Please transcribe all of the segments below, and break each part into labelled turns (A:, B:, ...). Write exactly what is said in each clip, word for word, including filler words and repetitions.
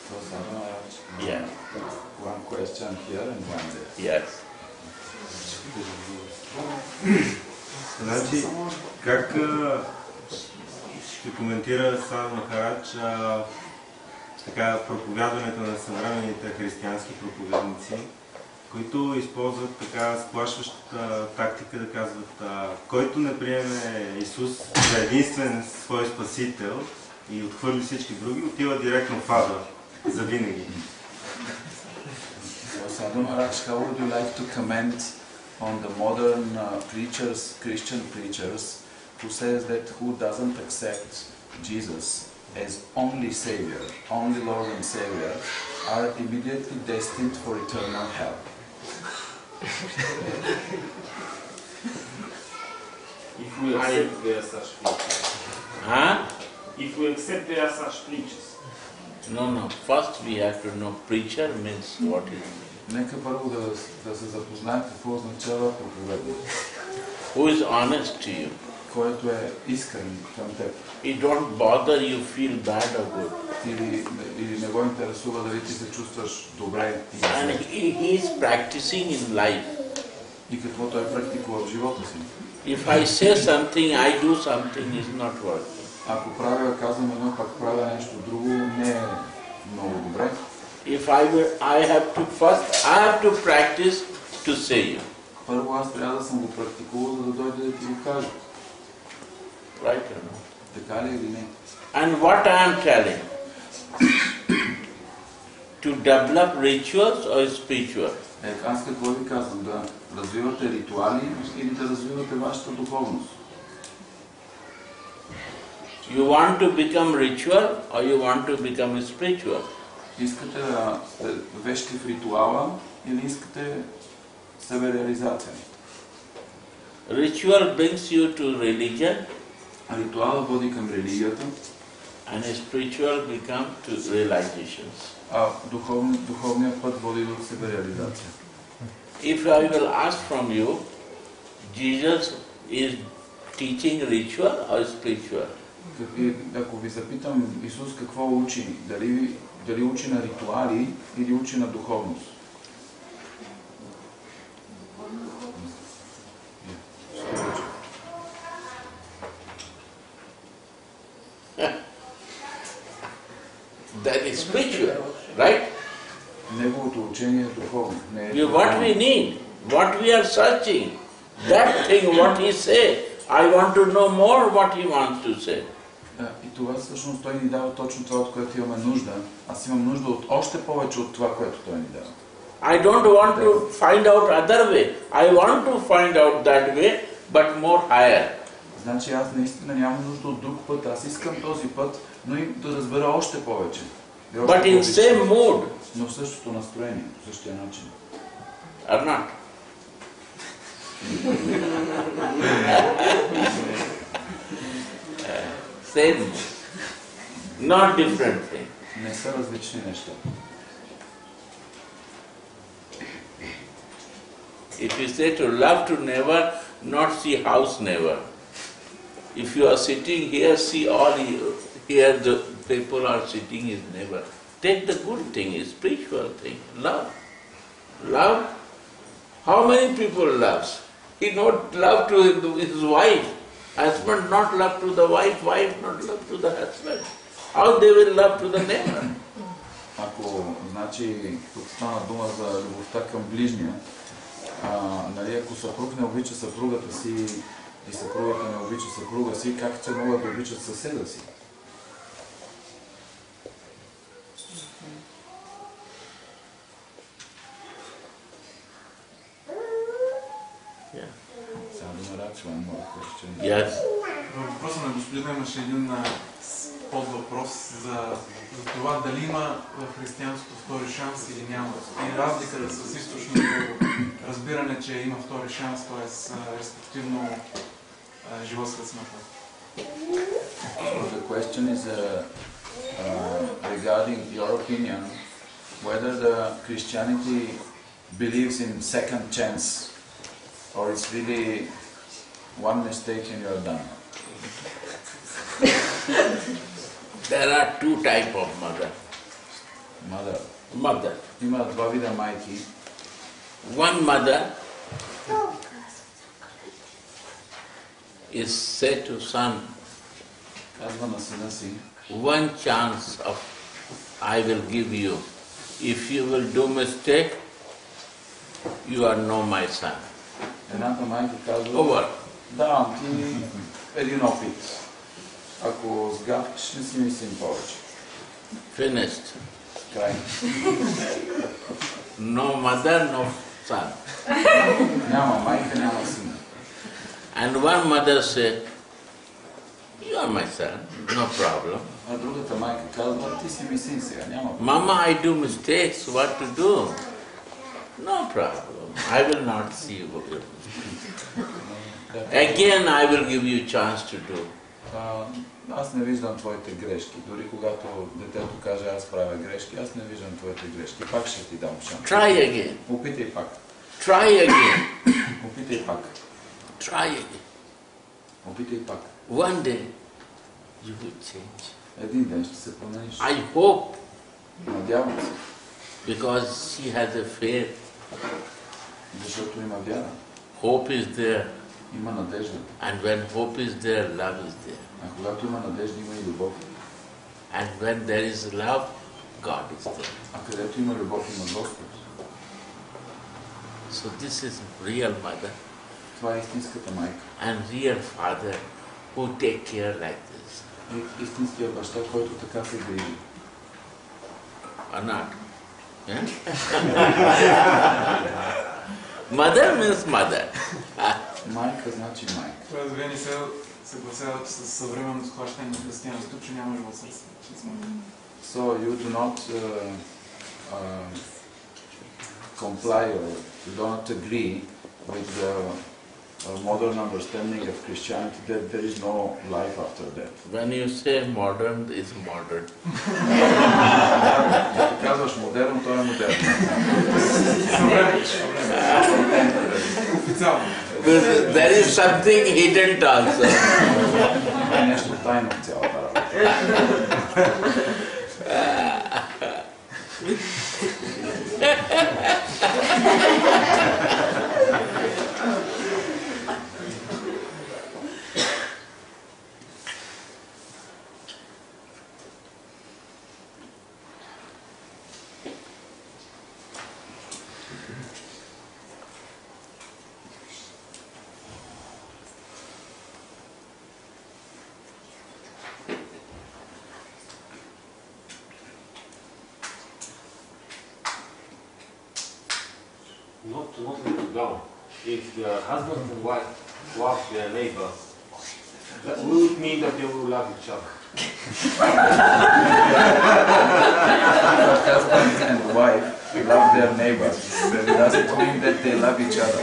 A: So, Sadhana,
B: Yeah.
A: one question here and one there.
B: Yes.
C: Значи, как а, ще коментира Садо Махарадж а, така проповядването на съвременните християнски проповедници, които използват така сплашващата тактика да казват, а, който не приеме Исус за единствен свой спасител и отхвърли всички други, отива директно в ада за винаги.
A: So, Sadhu Maharaj, how would you like to comment on the modern uh, preachers, Christian preachers, who says that who doesn't accept Jesus as only Savior, only Lord and Savior, are immediately destined for eternal hell?
D: If we accept their such preachers.
B: Huh?
D: If we accept their such preachers.
B: No, no. First we have to know preacher means what it means.
A: Нека първо да, да се запознаем какво означава проповедник.
B: Who is honest to you?
A: Който е искрен към теб.
B: It don't bother you feel bad or good.
A: Или, или не го интересува дали ти се чувстваш добре или
B: And
A: зле.
B: he, he is practicing in life.
A: И какво той практикува в живота си.
B: If I say something, I do something is not working.
A: Ако правя, казвам едно, пак правя нещо друго, не е много добре.
B: If I will, I have to first, I have to practice to say you.
A: Първо аз трябва да съм го практикувал, за да дойде да ти го кажа.
B: Right or no?
A: Така ли или не?
B: And what I am telling? To develop rituals or spiritual?
A: Е, аз какво ви казвам? Да развивате ритуали или да развивате вашата духовност?
B: You want to become ritual or you want to become spiritual?
A: Искате да сте вещи в ритуала или искате себереализация?
B: Ritual brings you to religion
A: Ритуала води към религията,
B: and spiritual become to realizations.
A: а духовни, духовният път води до себереализация.
B: If I will ask from you, Jesus is teaching ritual or spiritual?
A: И ако ви запитам Исус какво учи, дали, дали учи на ритуали или учи на духовност?
B: That is spiritual, right?
A: Неговото учение е духовно. Не е
B: You, what we need, what we are searching, that thing what he said, I want to know more what he wants to say.
A: Да, и това всъщност той ни дава точно това, от което имаме нужда. Аз имам нужда от още повече от това, което той ни дава.
B: I don't want to find out other way. I want to find out that way, but more higher.
A: Значи аз наистина нямам нужда от друг път. Аз искам този път, но и да разбера още повече. И още
B: But in
A: повече.
B: same mood.
A: Но в същото настроение, по същия начин.
B: Or not? Same, not different thing.
A: Не са различни неща.
B: If you say to love to never, not see house never. If you are sitting here, see all you- here the people are sitting is never. Take the good thing, is spiritual thing, love. Love. How many people loves? He not love to his wife. Husband not love to the wife, wife not love to the husband. How they will love to the neighbor?
A: Ако, значи, тук стана дума за любовта към ближния, а, нали, ако съпруг не обича съпругата си и съпругата не обича съпруга си, как ще могат да обичат съседа си?
B: Yeah.
A: Сега да нарачвам моят question.
B: Yes.
E: В въпроса на господина имаше един а, подвъпрос за, за това дали има в християнството втори шанс или няма. И разликата с източното разбиране, че има втори шанс, т.е. респективно а, живот след смъртта.
A: So the question is uh, uh, regarding your opinion, whether the Christianity believes in second chance, or it's really one mistake and you're done.
B: There are two type of mother.
A: Mother.
B: Mother.
A: Има два вида майки.
B: One mother is said to son,
A: Казва на сина си,
B: one chance of I will give you. If you will do mistake, you are no my son.
A: едната майка казва,
B: Over.
A: давам ти един опит. Ако сгавкаш, не си ми син повече.
B: Finished.
A: Край.
B: No mother, no son.
A: Няма майка, няма син.
B: And one mother said, you are my son, no problem.
A: А другата майка казва, ти си ми син сега, няма.
B: Mama, I do mistakes, what to do? No problem. I will not see you. Again, I will give you chance to do.
A: А, аз не виждам твоите грешки. Дори когато детето каже, аз правя грешки, аз не виждам твоите грешки. Пак ще ти дам шанс.
B: Try again.
A: Опитай пак.
B: Try again.
A: Опитай пак.
B: Try again.
A: Опитай пак.
B: One day, you will change.
A: Един ден ще се промениш.
B: I hope,
A: Надявам се.
B: because she has a faith.
A: Защото има вяра.
B: Hope is there.
A: Има надежда.
B: And when hope is there, love is there.
A: А когато има надежда, има и любов.
B: And when there is love, God is there.
A: А където има любов, има Господ.
B: So this is real mother
A: Това е истинската майка.
B: and real father who take care like this.
A: И истинският баща, който така се грижи.
B: Or not? Yeah? Mother means mother.
A: Майка значи майка.
E: Тоест, вие не се съгласявате с съвременно схващане на християнството, че няма живот с
A: So you do not uh, uh, comply or you do not agree with the uh, modern understanding of Christianity that there is no life after death.
B: When you say modern, it's modern.
A: Като казваш модерно, то е модерно.
E: Официално.
B: There is something hidden also.
A: Има нещо тайно в цялата работа.
D: Not, not little down. If the husband and wife love their neighbor, that will it mean that they will love each other?
A: Husband and wife love their neighbors. Does it mean that they love each other?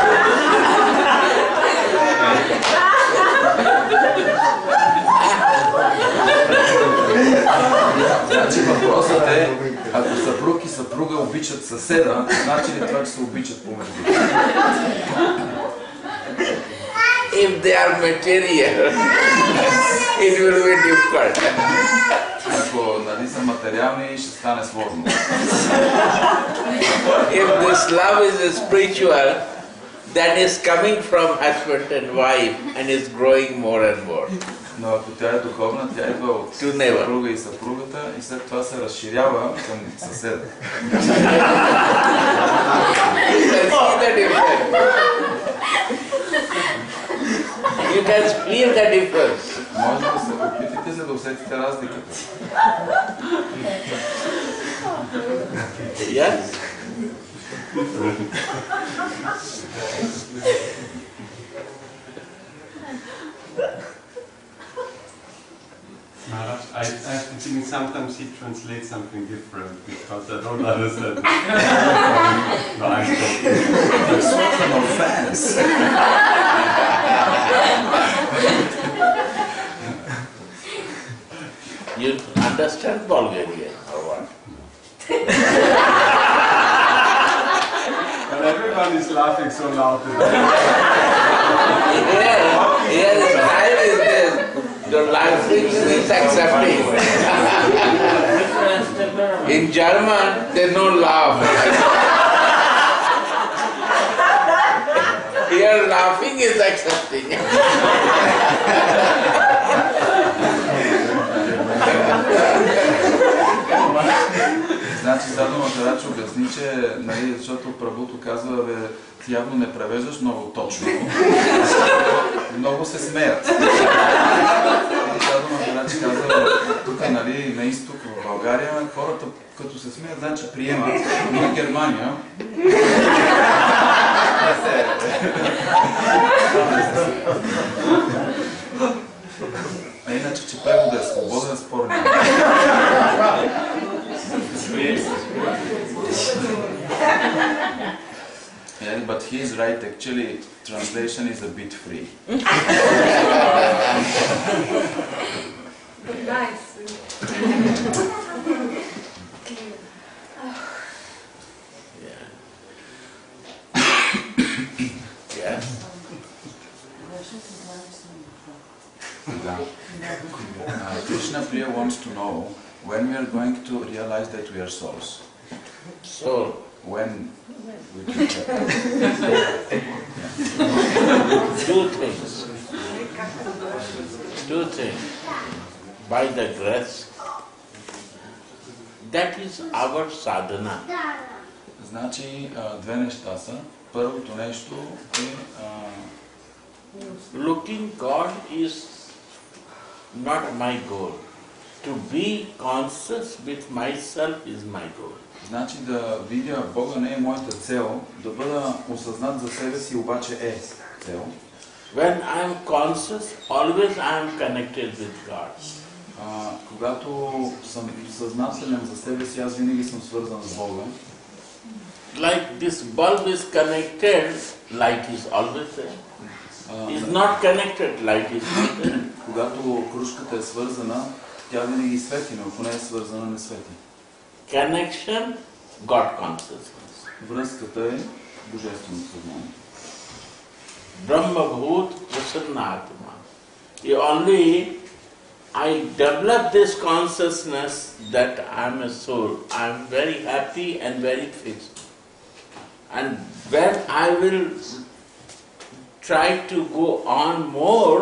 A: Значи въпросът е, ако съпруг и съпруга обичат съседа, значи ли това, че се обичат помежду?
B: If they are material, it will be difficult.
A: Ако нали са материални, ще стане сложно.
B: If this love is spiritual, that is coming from husband and wife and is growing more and more.
A: Но ако тя е духовна, тя идва от съпруга и съпругата и след това се разширява към съседа.
B: You can see the difference. You can feel the difference.
A: Може да се опитате, за да усетите разликата.
B: Yes?
F: Maharaj, I, I have the feeling sometimes he translates something different because I don't understand. No, I'm joking.
A: It's not an offense.
B: You understand Bulgarian or what?
F: But everyone is laughing so loud.
B: Here, here the style is this. The laughing is accepting. In German, they don't laugh. Here, laughing is accepting.
A: Значи Саду Махарадж обясни, че, нали, защото Прабуто казва, бе, ти явно не превеждаш много точно. Много се смеят. И Саду Махарадж казва, тук, нали, на изток, в България, хората като се смеят, значи приемат. Но в Германия... А иначе, че превода е свободен, спор няма. Yeah, but he is right, actually translation is a bit free.
G: Nice.
B: Yeah. Yes.
A: Uh, Krishna Priya wants to know when we are going to realize that we are souls.
B: Soul.
A: When we can
B: Two things. Two things. By the grace. That is our sadhana.
A: Значи, две неща са. Първото нещо е...
B: Looking God is not my goal. To be conscious with myself is my goal.
A: Значи да видя Бога не е моята цел, да бъда осъзнат за себе си обаче е цел.
B: When I am conscious, always I am connected with God.
A: А, когато съм съзнателен за себе си, аз винаги съм свързан с Бога.
B: Like this bulb is connected, light is always there.
A: Uh,
B: Is not connected, light is not there.
A: Когато кружката е свързана, тя винаги свети, но ако не е свързана, не свети.
B: Connection, God consciousness.
A: Връзката е божествено съзнание.
B: Brahma Bhut Prasannatma. You only I develop this consciousness that I am a soul. I am very happy and very fixed. And when I will try to go on more,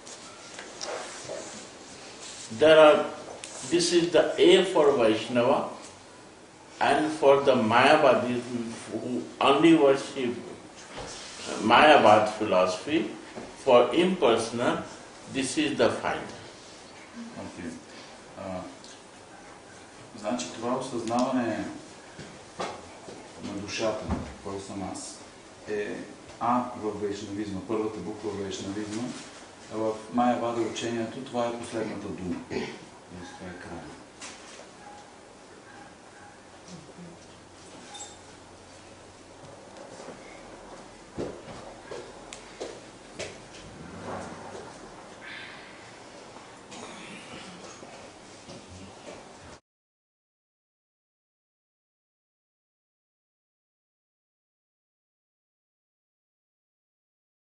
B: there are, this is the A for Vaishnava, and for the Mayavadis who only worship Mayavad philosophy, for impersonal, this is the final.
A: Okay. Uh, значи това осъзнаване на душата, кой съм аз, е А в вайшнавизма, първата буква в вайшнавизма, а в Майявада учението това е последната дума. Това е края.